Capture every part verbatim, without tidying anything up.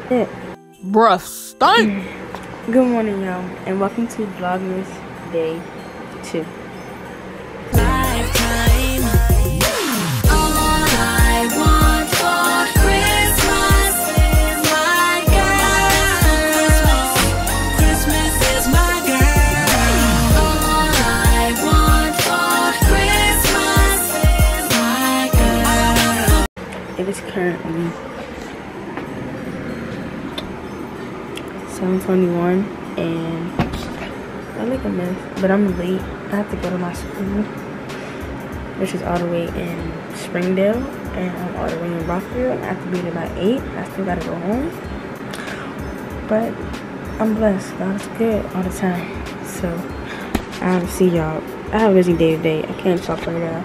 It. Bruh, stink. Good morning, y'all, and welcome to Vlogmas Day two. Lifetime. All I want for Christmas is my girl. Christmas is my girl. All I want for Christmas is my girl. It is currently seven twenty-one, and I look a mess, but I'm late. I have to go to my school, which is all the way in Springdale, and I'm all the way in Rockville, and I have to be there by eight. I still gotta go home, but I'm blessed. God is good all the time. So I'll see y'all. I have a busy day today. I can't talk right now.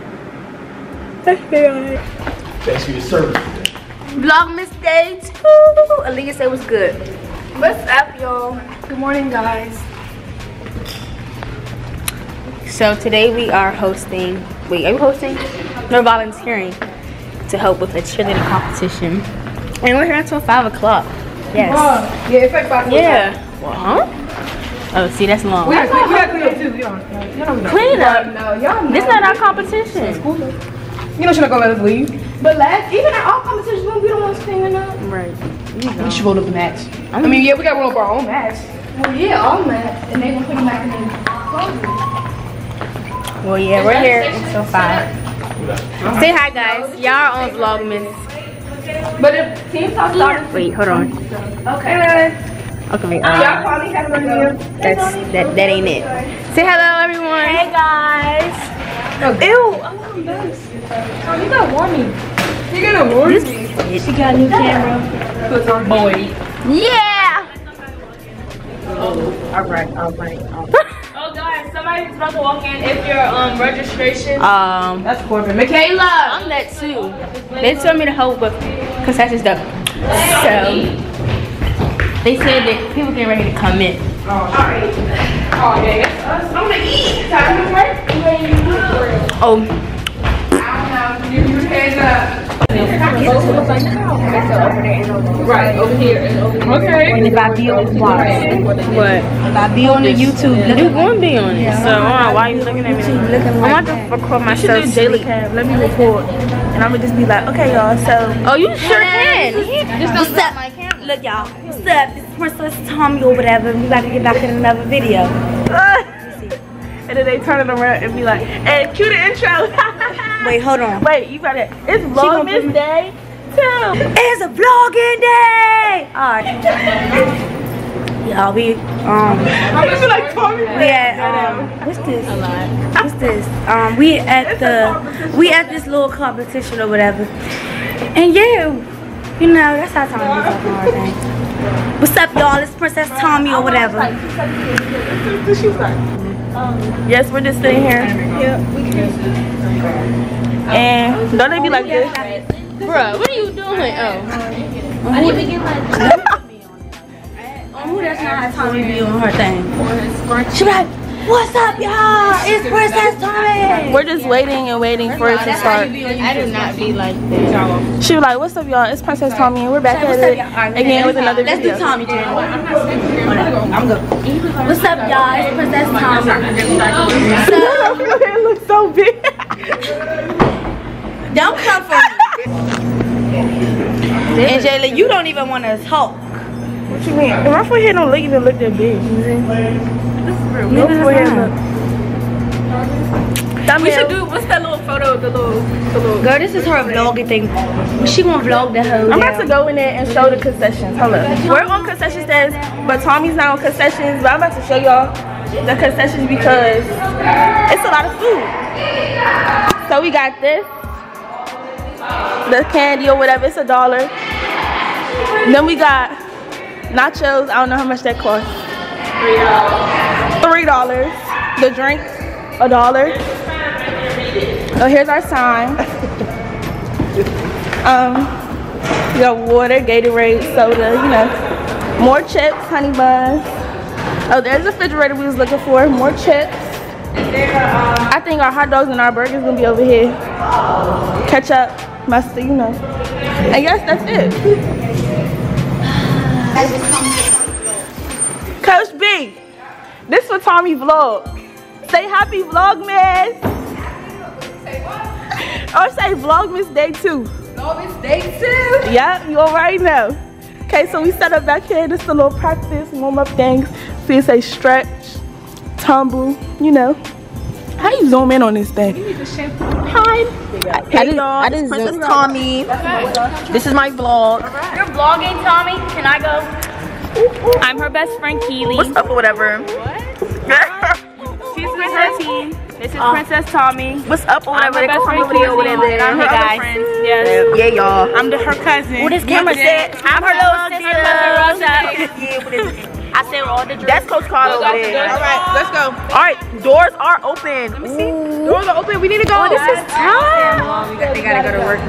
Okay. Thanks for your service. Vlogmas Day two. Aaliyah said it was good. What's up, y'all? Good morning, guys. So today we are hosting, wait, are we hosting? No, volunteering to help with a cheerleading competition. And we're here until five o'clock. Yes. Oh, yeah, it's like five. Yeah. Well, huh? Oh, see, that's long. We gotta clean, we gotta clean up too. Y'all, y'all know. Clean up? No, y'all know. This not our competition. You know she's not gonna let us leave. But last, even at all competitions, we don't want us cleaning up. Right. We should roll up the match. I mean, yeah, we gotta roll up our own match. Well, yeah, our match, and they gonna put them back in the closet. Well, yeah, we're here until five. Say hi, guys. Y'all are on Vlogmas. But if team talk started. Wait, hold on. Okay. Okay, wait. Y'all Um, probably have one here. that's, that, that ain't it. Say hello, everyone. Hey, guys. Ew, I'm embarrassed. Oh, you gotta warn me. You gotta warn me. She got a new camera. Boy. Yeah. All right, all right, all right. Oh guys, somebody's about to walk in. If your um registration. Um, That's Corbin. Michaela. I'm that too. They told me to help with concession stuff. So they said that people getting ready to come in. Oh, all right. Oh, yeah, that's us. I'm gonna eat. Time to work. Oh, You, you head up. Right, over here and over here. Okay. and if I be on the vlog, what? If I be on the YouTube, you won't be on it. So I don't know why you looking at me. I'm about to record myself. Cam, let me record. And I'm gonna just be like, okay, y'all, so. Oh, you sure can. Just don't stop my camera. Look, y'all. What's up? This is Princess Tommy or whatever. We about to get back in another video. And then they turn it around and be like, and cue the intro. Wait, hold on. Wait, you got it. It's gonna Vlogmas put me- Day too. It's a vlogging day. Alright. Y'all, we um I'm just like Tommy. we at um what's this? What's this? Um we at the we at this little competition or whatever. And yeah, you know, that's how Tommy is up and everything. What's up, y'all? It's Princess Tommy or whatever. She's like, yes, we're just sitting here. Yeah, we can. And don't they be like this? Bruh, what are you doing? Oh. Oh, who that's not how Tommy be on her thing? She be like, what's up, y'all? It's Princess Tommy. We're just waiting and waiting for it to start. I do not be like that. She was like, what's up, y'all? It's Princess Tommy, and we're back at it again with another Let's video. do Tommy, Jen. I'm good. What's up, y'all? It's Princess Tommy. So, It looks so big. don't come for me. And Jayla, you don't even want to talk. What you mean? My forehead don't look even look that big. No forehead look. We should do, what's that little photo, the little, the little. Girl, this is her vlogging thing. She gonna vlog the whole I'm about to go in there and show the concessions. Hold up. We're on concession stands, but Tommy's not on concessions. But I'm about to show y'all the concessions because it's a lot of food. So we got this, the candy or whatever. It's a dollar. Then we got nachos. I don't know how much that costs. Three dollars. The drinks, a dollar. Oh, here's our sign. Um, we got water, Gatorade, soda, you know. More chips, honey buns. Oh, there's the refrigerator we was looking for. More chips. I think our hot dogs and our burgers gonna be over here. Ketchup, mustard, you know. I guess that's it. Coach B, this for Tommy vlog. Say happy vlogmas. Or say vlogmas day two. Vlogmas day two. Yeah, you already know. Okay, so we set up back here. This is a little practice, warm up things. See it say stretch, tumble, you know. How you zoom in on this thing? Hi. I did, I did Princess Tommy. This is my vlog. You're vlogging, Tommy? Can I go? I'm her best friend, Keely. What's up or whatever? She's with her team. This is Princess Tommy. What's up or I'm whatever? her best friend, Keely over Keely. there. I'm her guys. Yes. Yeah, y'all. I'm the, her cousin. What this camera said? I'm her little sister. Yeah, what is it? I said all the That's Coach Carter over there. All right, let's go. All right, doors are open. Let me see. Doors are open. We need to go. Oh, this is time. They gotta go to work.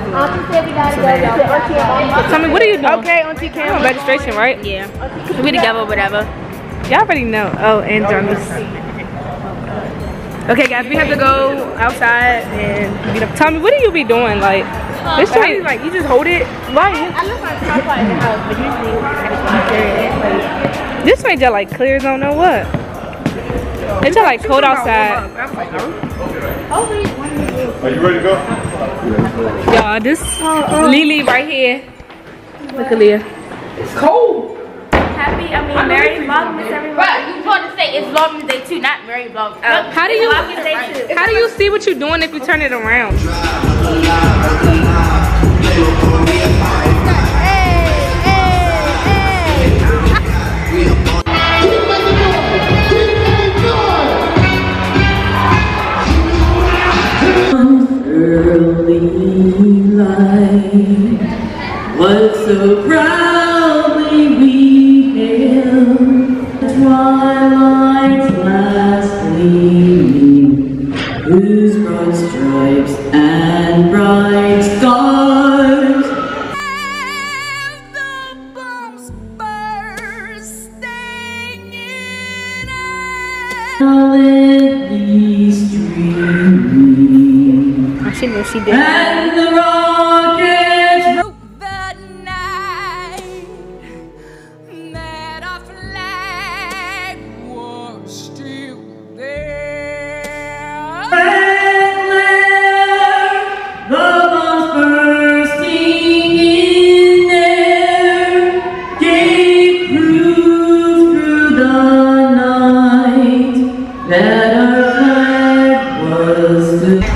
Tell me, what are you doing? Okay, Auntie Cam. Registration, right? Yeah. We together, whatever. Y'all already know. Oh, and Jarvis. Okay, guys, we have to go outside and beat up. Tell me, what do you be doing? Like, This train, like, you just hold it. Why? I left my tripod in the house, but usually I just want to carry it. this ain't just like clear, don't know what. It's just like cold outside. Are you ready to go? Y'all, this Lily right here. Look at Leah. It's cold. Happy, I mean, Merry Vlogmas, everyone. Right, you told to say it's Vlogmas Day two, not Merry Vlogmas. Uh, how do you Vlogmas Day two. how do you see what you're doing if you turn it around? Early light was so proudly we hailed the twilight's last gleaming, whose broad stripes and bright stars The bombs bursting in air. solidly streaming, She knew she did. and the rockets The night that our flag was still there. ran there, the bombs bursting in there, gave proof through the night that our flag was still.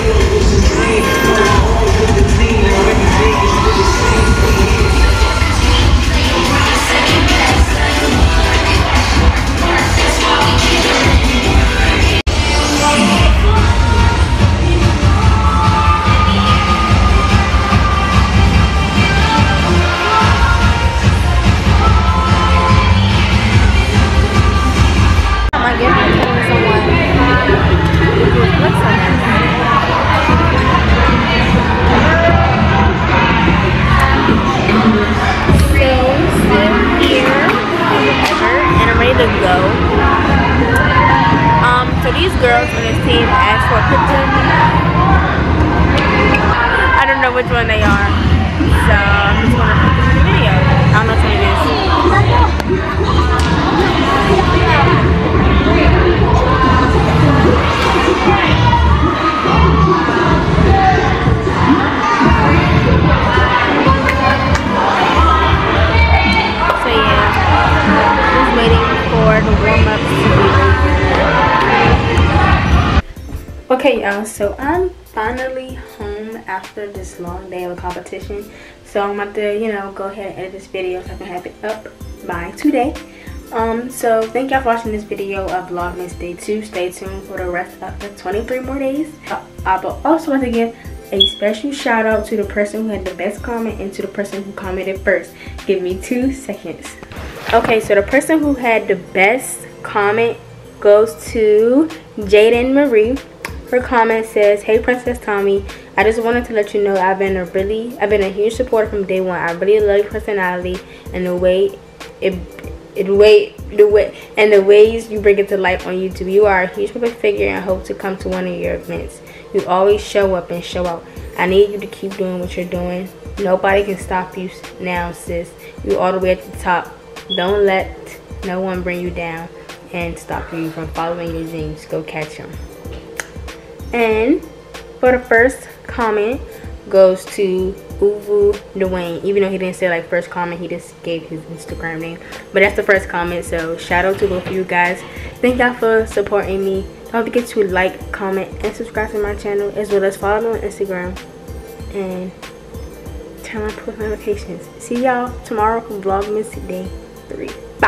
Um, so these girls on this team asked for a picture. I don't know which one they are, so I'm just gonna put them in the video. I don't know which one it is. So yeah, just waiting for the warm-ups to be over. Okay, y'all, so I'm finally home after this long day of a competition. So I'm about to, you know, go ahead and edit this video so I can have it up by today. Um, so thank y'all for watching this video of Vlogmas Day two. Stay tuned for the rest of the twenty-three more days. Uh, I also want to give a special shout out to the person who had the best comment and to the person who commented first. Give me two seconds. Okay, so the person who had the best comment goes to Jaden Marie. Her comment says, "Hey Princess Tommy, I just wanted to let you know I've been a really I've been a huge supporter from day one. I really love your personality and the way it it way the way and the ways you bring it to life on YouTube. You are a huge public figure and I hope to come to one of your events. You always show up and show out. I need you to keep doing what you're doing. Nobody can stop you now, sis. You all the way at the top. Don't let no one bring you down and stop you from following your dreams. Go catch them. And for the first comment goes to Uvu Dwayne. Even though he didn't say like first comment, he just gave his Instagram name. But that's the first comment. So shout out to both of you guys. Thank y'all for supporting me. Don't forget to like, comment, and subscribe to my channel, as well as follow me on Instagram and turn on post notifications. See y'all tomorrow for Vlogmas Day three. Bye.